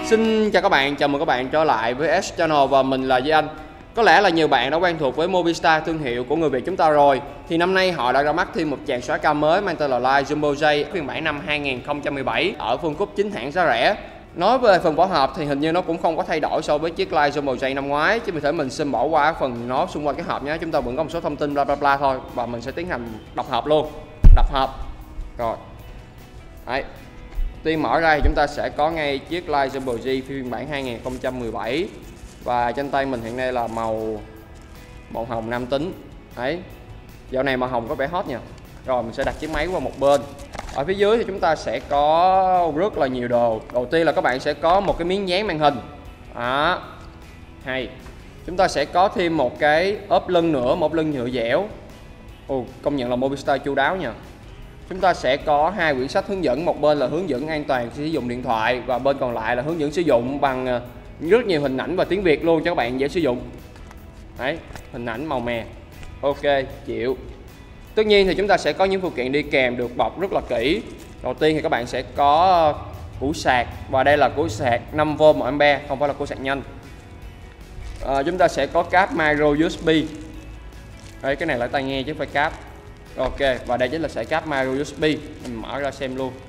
Xin chào các bạn, chào mừng các bạn trở lại với S Channel và mình là Duy Anh. Có lẽ là nhiều bạn đã quen thuộc với Movistar, thương hiệu của người Việt chúng ta rồi. Thì năm nay họ đã ra mắt thêm một tràng xoái ca mới mang tên là Light Jumbo J phiên bản năm 2017 ở phân khúc chính hãng giá rẻ. Nói về phần vỏ hộp thì hình như nó cũng không có thay đổi so với chiếc Light Jumbo J năm ngoái, chứ vì thế mình xin bỏ qua phần nó xung quanh cái hộp nhé. Chúng ta vẫn có một số thông tin bla bla bla thôi và mình sẽ tiến hành đọc hộp luôn. Đọc hộp. Rồi. Đấy. Tiên mở ra thì chúng ta sẽ có ngay chiếc Light Jumbo J phiên bản 2017 và trên tay mình hiện nay là màu hồng nam tính. Đấy, dạo này màu hồng có vẻ hot nha. Rồi mình sẽ đặt chiếc máy qua một bên. Ở phía dưới thì chúng ta sẽ có rất là nhiều đồ. Đầu tiên là các bạn sẽ có một cái miếng dán màn hình. Đó. Hay. Chúng ta sẽ có thêm một cái ốp lưng nữa, một lưng nhựa dẻo. Ồ, công nhận là Movistar chu đáo nha. Chúng ta sẽ có hai quyển sách hướng dẫn, một bên là hướng dẫn an toàn sử dụng điện thoại và bên còn lại là hướng dẫn sử dụng bằng rất nhiều hình ảnh và tiếng Việt luôn cho các bạn dễ sử dụng. Đấy, hình ảnh màu mè. Ok, chịu. Tất nhiên thì chúng ta sẽ có những phụ kiện đi kèm được bọc rất là kỹ. Đầu tiên thì các bạn sẽ có củ sạc và đây là củ sạc 5V 1A, không phải là củ sạc nhanh. Chúng ta sẽ có cáp micro USB. Đây, cái này là tai nghe chứ không phải cáp. Ok, và đây chính là sợi cáp micro USB. Mình mở ra xem luôn.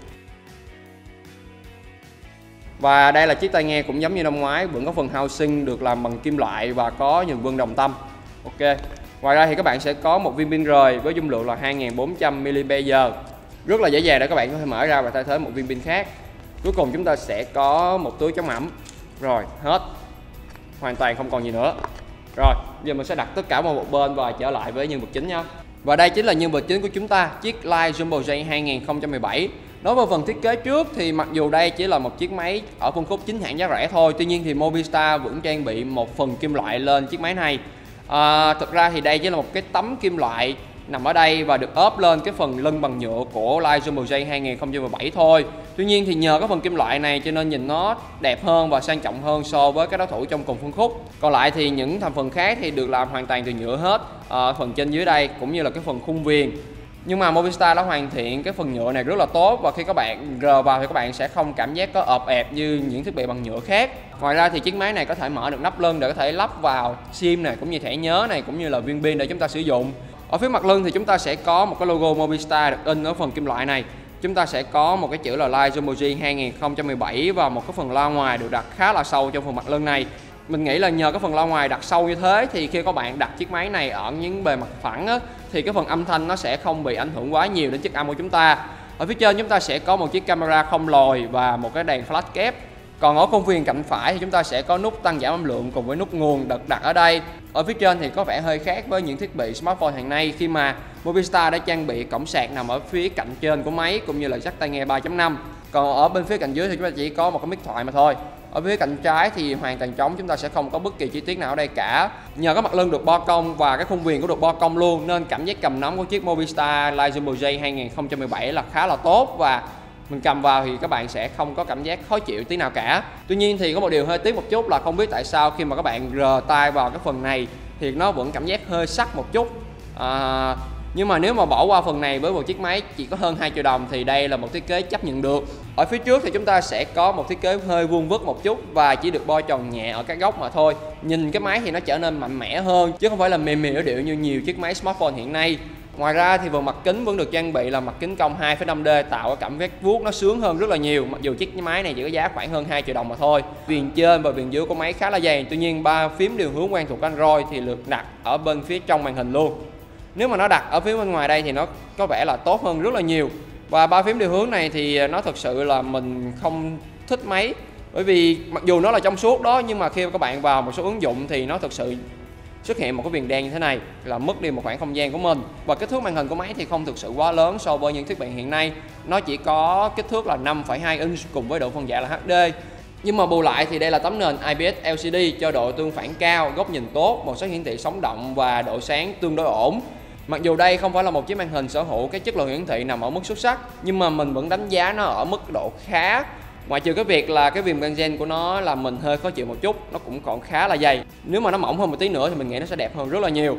Và đây là chiếc tai nghe cũng giống như năm ngoái, vẫn có phần housing được làm bằng kim loại và có những vân đồng tâm. Ok. Ngoài ra thì các bạn sẽ có một viên pin rời với dung lượng là 2400 mAh. Rất là dễ dàng để các bạn có thể mở ra và thay thế một viên pin khác. Cuối cùng chúng ta sẽ có một túi chống ẩm. Rồi, hết. Hoàn toàn không còn gì nữa. Rồi, giờ mình sẽ đặt tất cả vào một bên và trở lại với nhân vật chính nha. Và đây chính là nhân vật chính của chúng ta, chiếc Light Jumbo J 2017. Nói về phần thiết kế trước thì mặc dù đây chỉ là một chiếc máy ở phân khúc chính hãng giá rẻ thôi, tuy nhiên thì Movistar vẫn trang bị một phần kim loại lên chiếc máy này. Thực ra thì đây chỉ là một cái tấm kim loại nằm ở đây và được ốp lên cái phần lưng bằng nhựa của Light Jumbo J 2017 thôi. Tuy nhiên thì nhờ cái phần kim loại này cho nên nhìn nó đẹp hơn và sang trọng hơn so với các đối thủ trong cùng phân khúc. Còn lại thì những thành phần khác thì được làm hoàn toàn từ nhựa hết, phần trên dưới đây cũng như là cái phần khung viền. Nhưng mà Movistar đã hoàn thiện cái phần nhựa này rất là tốt và khi các bạn rờ vào thì các bạn sẽ không cảm giác có ộp ẹp như những thiết bị bằng nhựa khác. Ngoài ra thì chiếc máy này có thể mở được nắp lưng để có thể lắp vào SIM này, cũng như thẻ nhớ này, cũng như là viên pin để chúng ta sử dụng. Ở phía mặt lưng thì chúng ta sẽ có một cái logo Movistar được in ở phần kim loại này. Chúng ta sẽ có một cái chữ là Light Jumbo J 2017 và một cái phần loa ngoài được đặt khá là sâu trong phần mặt lưng này. Mình nghĩ là nhờ cái phần loa ngoài đặt sâu như thế thì khi các bạn đặt chiếc máy này ở những bề mặt phẳng á, thì cái phần âm thanh nó sẽ không bị ảnh hưởng quá nhiều đến chất âm của chúng ta. Ở phía trên chúng ta sẽ có một chiếc camera không lồi và một cái đèn flash kép. Còn ở khung viền cạnh phải thì chúng ta sẽ có nút tăng giảm âm lượng cùng với nút nguồn được đặt ở đây. Ở phía trên thì có vẻ hơi khác với những thiết bị smartphone hiện nay khi mà Movistar đã trang bị cổng sạc nằm ở phía cạnh trên của máy cũng như là jack tai nghe 3.5. Còn ở bên phía cạnh dưới thì chúng ta chỉ có một cái mic thoại mà thôi. Ở phía cạnh trái thì hoàn toàn trống, chúng ta sẽ không có bất kỳ chi tiết nào ở đây cả. Nhờ cái mặt lưng được bo cong và cái khung viền cũng được bo cong luôn nên cảm giác cầm nắm của chiếc Movistar Light Jumbo J 2017 là khá là tốt và mình cầm vào thì các bạn sẽ không có cảm giác khó chịu tí nào cả. Tuy nhiên thì có một điều hơi tiếc một chút là không biết tại sao khi mà các bạn rờ tay vào cái phần này thì nó vẫn cảm giác hơi sắc một chút. Nhưng mà nếu mà bỏ qua phần này với một chiếc máy chỉ có hơn 2 triệu đồng thì đây là một thiết kế chấp nhận được. Ở phía trước thì chúng ta sẽ có một thiết kế hơi vuông vức một chút và chỉ được bo tròn nhẹ ở các góc mà thôi. Nhìn cái máy thì nó trở nên mạnh mẽ hơn chứ không phải là mềm mềm yếu điệu như nhiều chiếc máy smartphone hiện nay. Ngoài ra thì phần mặt kính vẫn được trang bị là mặt kính cong 2.5D tạo cái cảm giác vuốt nó sướng hơn rất là nhiều, mặc dù chiếc máy này chỉ có giá khoảng hơn 2 triệu đồng mà thôi. Viền trên và viền dưới của máy khá là dày, tuy nhiên 3 phím điều hướng quen thuộc Android thì được đặt ở bên phía trong màn hình luôn. Nếu mà nó đặt ở phía bên ngoài đây thì nó có vẻ là tốt hơn rất là nhiều. Và 3 phím điều hướng này thì nó thực sự là mình không thích mấy, bởi vì mặc dù nó là trong suốt đó nhưng mà khi các bạn vào một số ứng dụng thì nó thực sự xuất hiện một cái viền đen như thế này là mất đi một khoảng không gian của mình. Và kích thước màn hình của máy thì không thực sự quá lớn so với những thiết bị hiện nay, nó chỉ có kích thước là 5,2 inch cùng với độ phân giải là HD. Nhưng mà bù lại thì đây là tấm nền IPS LCD cho độ tương phản cao, góc nhìn tốt, màu sắc hiển thị sống động và độ sáng tương đối ổn. Mặc dù đây không phải là một chiếc màn hình sở hữu cái chất lượng hiển thị nằm ở mức xuất sắc, nhưng mà mình vẫn đánh giá nó ở mức độ khá. Ngoại trừ cái việc là cái viền benzen của nó là mình hơi khó chịu một chút, nó cũng còn khá là dày. Nếu mà nó mỏng hơn một tí nữa thì mình nghĩ nó sẽ đẹp hơn rất là nhiều.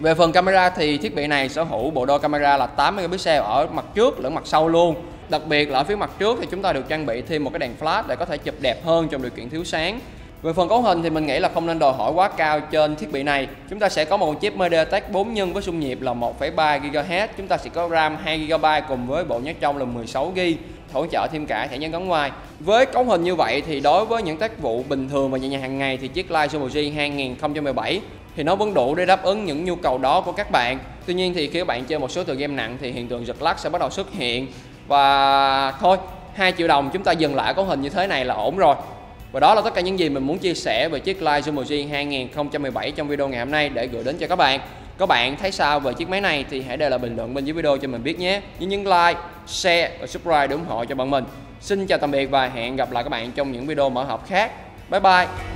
Về phần camera thì thiết bị này sở hữu bộ đôi camera là 8 megapixel ở mặt trước lẫn mặt sau luôn. Đặc biệt là ở phía mặt trước thì chúng ta được trang bị thêm một cái đèn flash để có thể chụp đẹp hơn trong điều kiện thiếu sáng. Về phần cấu hình thì mình nghĩ là không nên đòi hỏi quá cao trên thiết bị này. Chúng ta sẽ có một chip MediaTek 4 nhân với xung nhịp là 1,3 GHz. Chúng ta sẽ có RAM 2 GB cùng với bộ nhớ trong là 16 GB, hỗ trợ thêm cả thẻ nhớ gắn ngoài. Với cấu hình như vậy thì đối với những tác vụ bình thường và nhẹ nhàng hàng ngày thì chiếc Light Zomo G 2017 thì nó vẫn đủ để đáp ứng những nhu cầu đó của các bạn. Tuy nhiên thì khi các bạn chơi một số tựa game nặng thì hiện tượng giật lag sẽ bắt đầu xuất hiện. Và thôi, 2 triệu đồng chúng ta dừng lại cấu hình như thế này là ổn rồi. Và đó là tất cả những gì mình muốn chia sẻ về chiếc Light Zomo G 2017 trong video ngày hôm nay để gửi đến cho các bạn. Các bạn thấy sao về chiếc máy này thì hãy để lại bình luận bên dưới video cho mình biết nhé. Nhớ nhấn like, share và subscribe để ủng hộ cho bọn mình. Xin chào tạm biệt và hẹn gặp lại các bạn trong những video mở hộp khác. Bye bye.